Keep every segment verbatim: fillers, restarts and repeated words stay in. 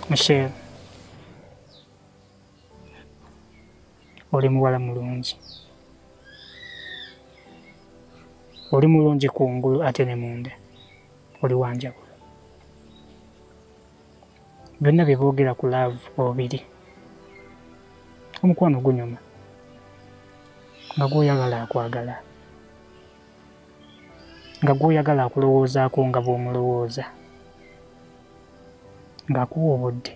Michelle, oli muwala mulungi. Oli mulungi kungulu ate ne munda. Oli wanjawulo. Byonna bye boogera ku laavu obiri. Omukwano gunyuma. Nga gw'oyagala akwagala. Nga gw'oyagala akulowoozaako nga bw'omulowooza. Ng'akuwa obudde.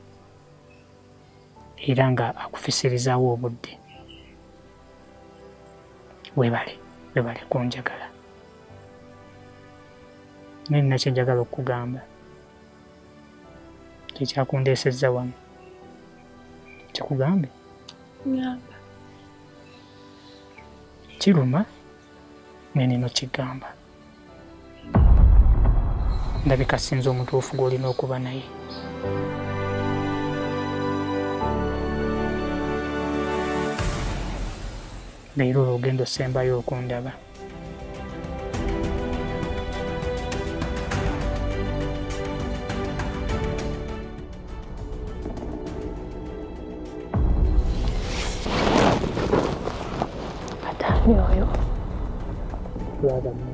Era nga akufisirizaawo obudde. Weebale, weebale kunjagala. Naye nina kye njagala okugamba. Kyekyakundeesezza wano. Kikugambe? Ngamba. Kiruma, naye nina okigamba. Ndabika sinza omutuufu gw'olina okuba naye. Leero olugendo sembayo okundaba. Atani oyo. Lwaba